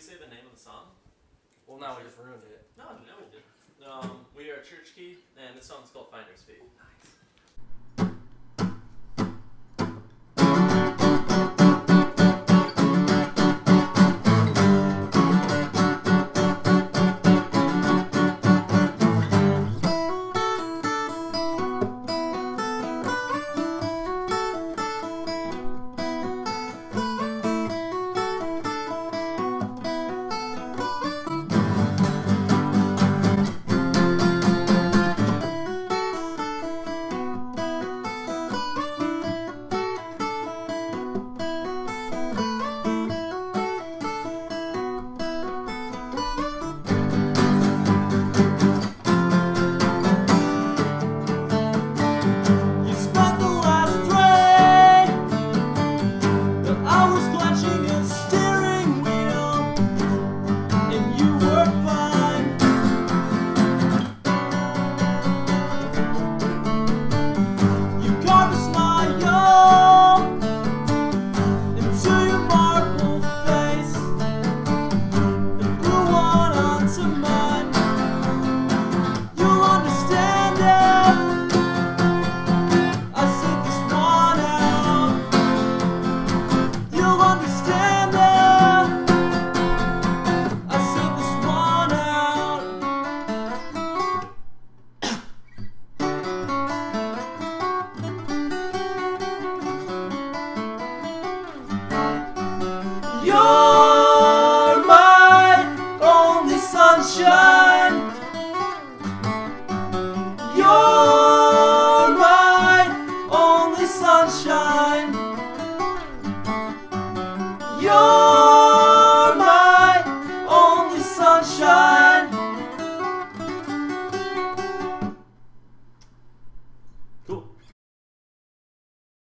say the name of the song? Well, now we just ruined it. No, we didn't. We are Churchkey, and this song's called Finder's Fee. Nice. You're my only sunshine. You're my only sunshine. You're